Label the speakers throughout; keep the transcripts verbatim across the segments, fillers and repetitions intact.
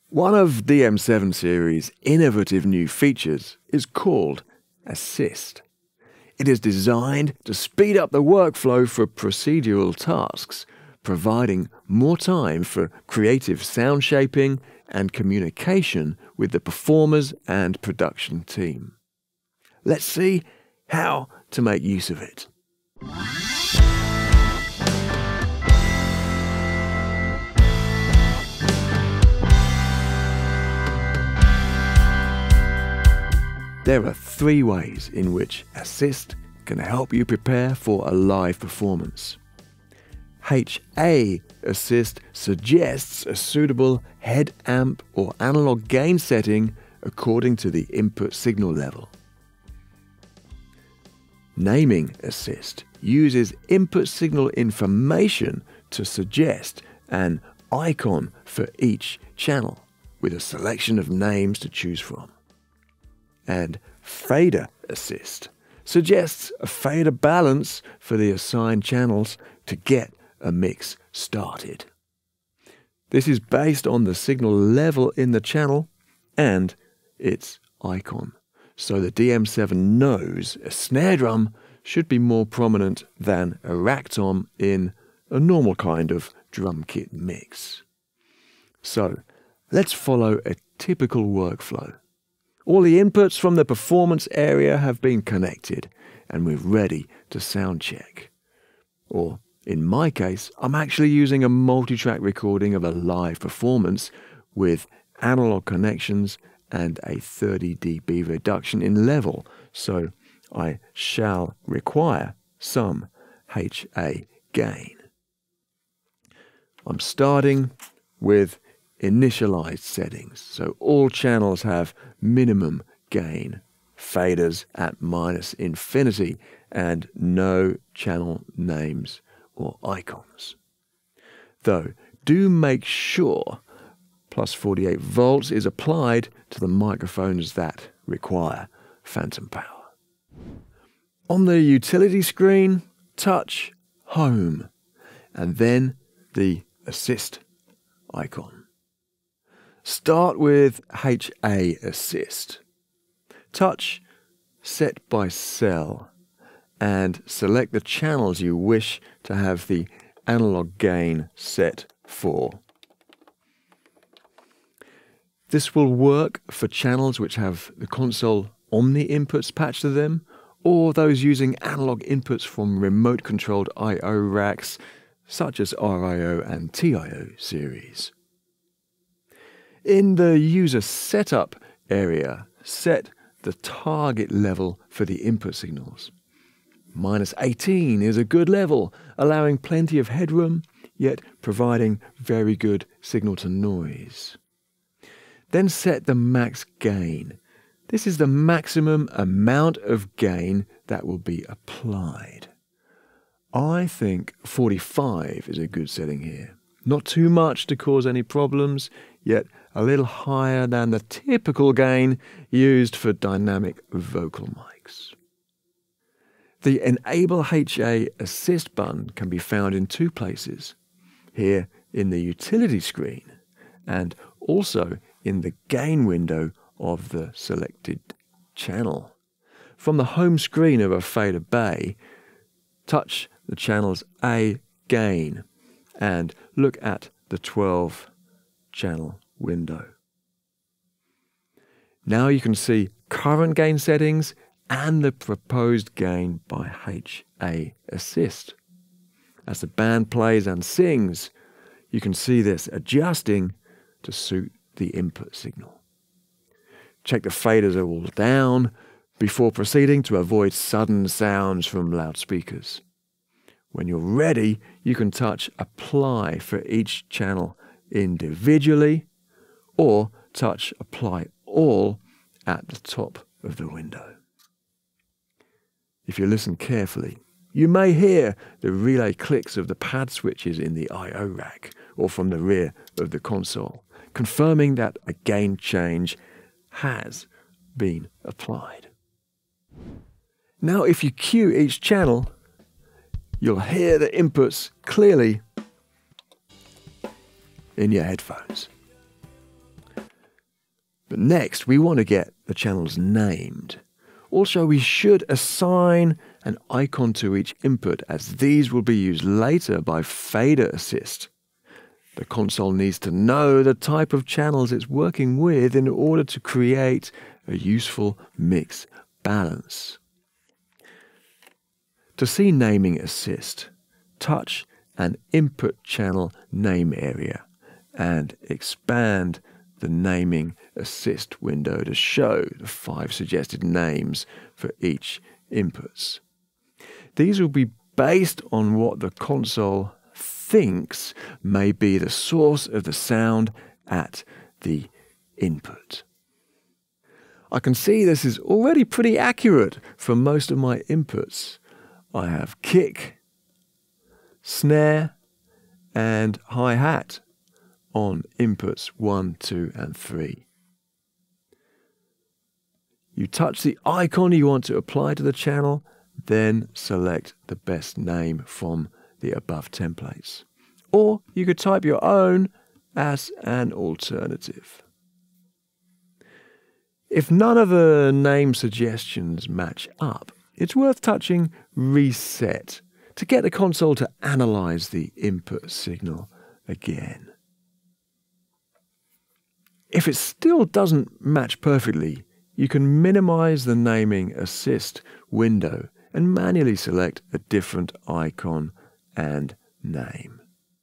Speaker 1: One of D M seven series' innovative new features is called Assist. It is designed to speed up the workflow for procedural tasks, providing more time for creative sound shaping and communication with the performers and production team. Let's see how to make use of it. There are three ways in which Assist can help you prepare for a live performance. H A Assist suggests a suitable head amp or analog gain setting according to the input signal level. Naming Assist uses input signal information to suggest an icon for each channel, with a selection of names to choose from. And Fader Assist suggests a fader balance for the assigned channels to get a mix started. This is based on the signal level in the channel and its icon, so the D M seven knows a snare drum should be more prominent than a rack tom in a normal kind of drum kit mix. So let's follow a typical workflow. All the inputs from the performance area have been connected and we're ready to sound check. Or, in my case, I'm actually using a multi-track recording of a live performance with analog connections and a thirty D B reduction in level, so I shall require some H A gain. I'm starting with initialized settings, so all channels have minimum gain, faders at minus infinity, and no channel names or icons. Though, do make sure plus forty-eight volts is applied to the microphones that require phantom power. On the utility screen, touch Home, and then the Assist icon. Start with H A Assist. Touch Set by Cell and select the channels you wish to have the analog gain set for. This will work for channels which have the console Omni inputs patched to them, or those using analog inputs from remote-controlled I O racks such as R I O and T I O series. In the user setup area, set the target level for the input signals. minus eighteen is a good level, allowing plenty of headroom, yet providing very good signal to noise. Then set the max gain. This is the maximum amount of gain that will be applied. I think forty-five is a good setting here. Not too much to cause any problems, yet a little higher than the typical gain used for dynamic vocal mics. The Enable H A Assist button can be found in two places, here in the utility screen and also in the gain window of the selected channel. From the home screen of a fader bay, touch the channel's A gain and look at the twelve channel window. Now you can see current gain settings and the proposed gain by H A Assist. As the band plays and sings, you can see this adjusting to suit the input signal. Check the faders are all down before proceeding to avoid sudden sounds from loudspeakers. When you're ready, you can touch Apply for each channel individually, or touch Apply All at the top of the window. If you listen carefully, you may hear the relay clicks of the pad switches in the I O rack or from the rear of the console, confirming that a gain change has been applied. Now if you cue each channel, you'll hear the inputs clearly in your headphones. But next, we want to get the channels named. Also, we should assign an icon to each input, as these will be used later by Fader Assist. The console needs to know the type of channels it's working with in order to create a useful mix balance. To see Naming Assist, touch an input channel name area and expand the Naming Assist window to show the five suggested names for each inputs. These will be based on what the console thinks may be the source of the sound at the input. I can see this is already pretty accurate for most of my inputs. I have kick, snare, and hi-hat on inputs one, two, and three. You touch the icon you want to apply to the channel, then select the best name from the above templates. Or you could type your own as an alternative. If none of the name suggestions match up, it's worth touching Reset to get the console to analyze the input signal again. If it still doesn't match perfectly, you can minimize the Naming Assist window and manually select a different icon and name.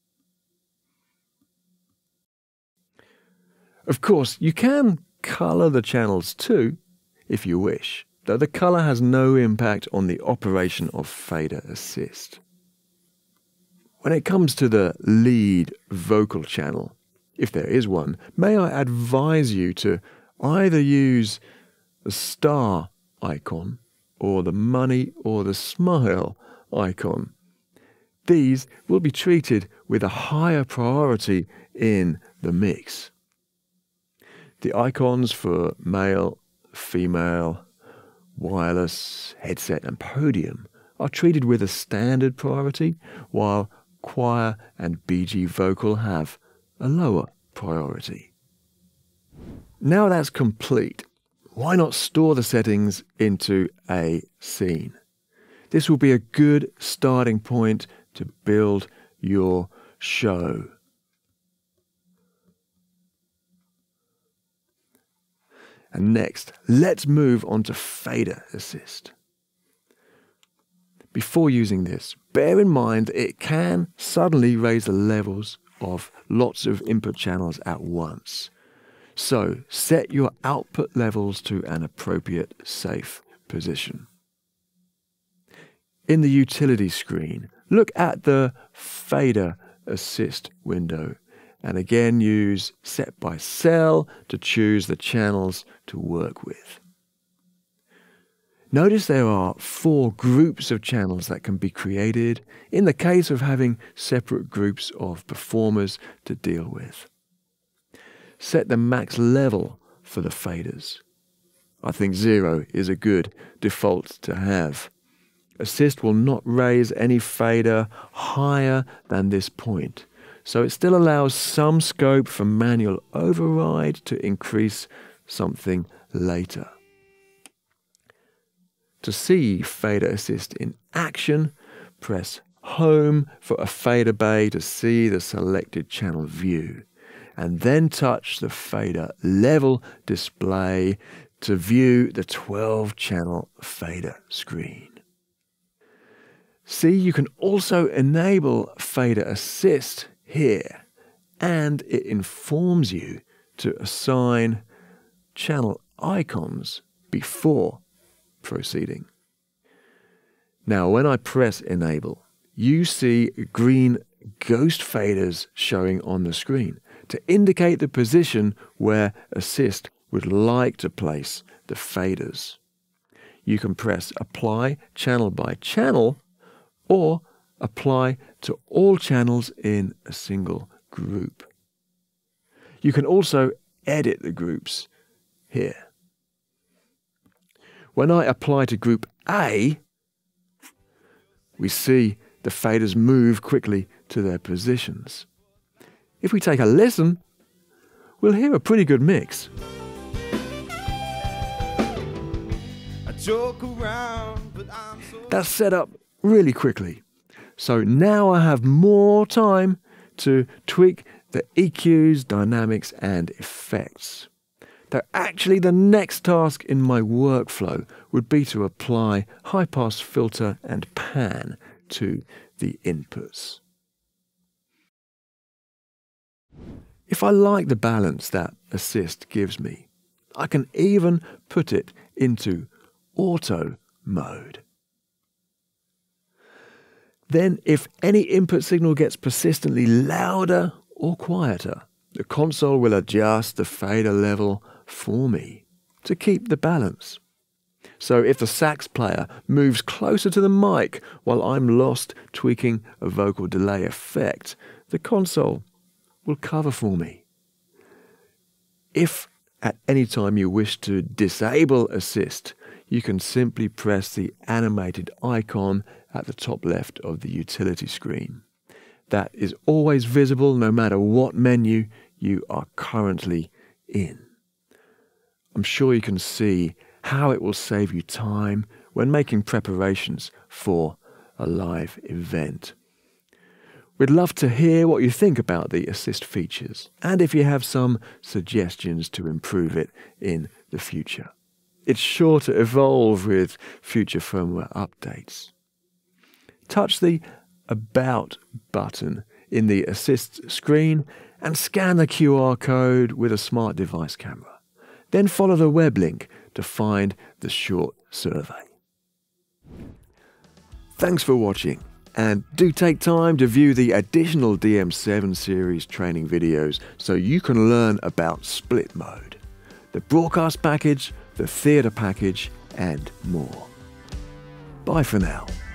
Speaker 1: Of course, you can color the channels too, if you wish, though the color has no impact on the operation of Fader Assist. When it comes to the lead vocal channel, if there is one, may I advise you to either use the star icon or the money or the smile icon. These will be treated with a higher priority in the mix. The icons for male, female, wireless, headset and podium are treated with a standard priority, while choir and B G vocal have a lower priority. Now that's complete, why not store the settings into a scene? This will be a good starting point to build your show. And next, let's move on to Fader Assist. Before using this, bear in mind that it can suddenly raise the levels of lots of input channels at once. So set your output levels to an appropriate safe position. In the utility screen, look at the Fader Assist window and again use Set by Cell to choose the channels to work with. Notice there are four groups of channels that can be created in the case of having separate groups of performers to deal with. Set the max level for the faders. I think zero is a good default to have. Assist will not raise any fader higher than this point, so it still allows some scope for manual override to increase something later. To see Fader Assist in action, press Home for a fader bay to see the selected channel view, and then touch the fader level display to view the twelve channel fader screen. See, you can also enable Fader Assist here, and it informs you to assign channel icons before proceeding. Now, when I press Enable, you see green ghost faders showing on the screen to indicate the position where Assist would like to place the faders. You can press Apply Channel by Channel or apply to all channels in a single group. You can also edit the groups here. When I apply to group A, we see the faders move quickly to their positions. If we take a listen, we'll hear a pretty good mix.
Speaker 2: joke around, but I'm so...
Speaker 1: That's set up really quickly. So now I have more time to tweak the E Qs, dynamics and effects. Though actually the next task in my workflow would be to apply high pass filter and pan to the inputs. If I like the balance that Assist gives me, I can even put it into auto mode. Then if any input signal gets persistently louder or quieter, the console will adjust the fader level for me to keep the balance. So if the sax player moves closer to the mic while I'm lost tweaking a vocal delay effect, the console will cover for me. If at any time you wish to disable Assist, you can simply press the animated icon at the top left of the utility screen. That is always visible no matter what menu you are currently in. I'm sure you can see how it will save you time when making preparations for a live event. We'd love to hear what you think about the Assist features and if you have some suggestions to improve it in the future. It's sure to evolve with future firmware updates. Touch the About button in the Assist screen and scan the Q R code with a smart device camera. Then follow the web link to find the short survey. Thanks for watching, and do take time to view the additional D M seven series training videos so you can learn about split mode, the broadcast package, the theatre package, and more. Bye for now.